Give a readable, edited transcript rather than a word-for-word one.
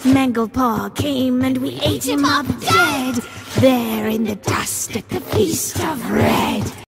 Manglepaw came and we ate him up dead, there in the dust at the Feast of Red.